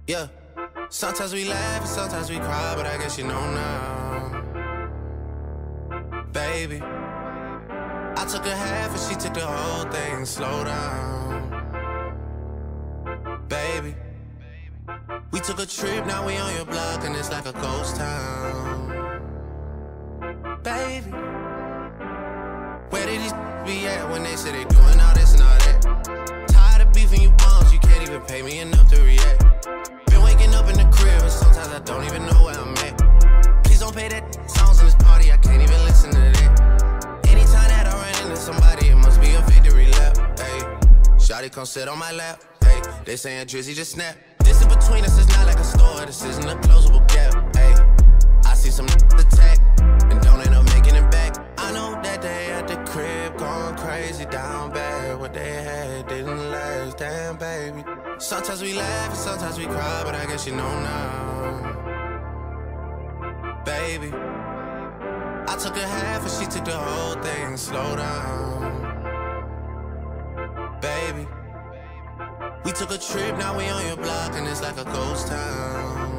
Yeah, sometimes we laugh and sometimes we cry, but I guess you know now. Baby, I took a half and she took the whole thing. Slow down. Baby, we took a trip, now we on your block and it's like a ghost town. Baby, where did these be at when they say they doing all this and all that? Tired of beefing you bums, you can't even pay me enough to react. Been waking up in the crib and sometimes I don't even know where I'm at. Please don't pay that songs in this party, I can't even listen to that. Anytime that I run into somebody, it must be a victory lap. Hey, shawty come sit on my lap. Hey, they saying Drizzy just snap. This in between us is not like a store, this isn't a closable gap. Hey, I see some attack and don't end up making it back. I know that they at the crib going crazy down bad. What they had didn't last, damn baby. Sometimes we laugh and sometimes we cry, but I guess you know now. Baby, I took a half and she took the whole thing. Slow down. Baby, we took a trip, now we on your block and it's like a ghost town.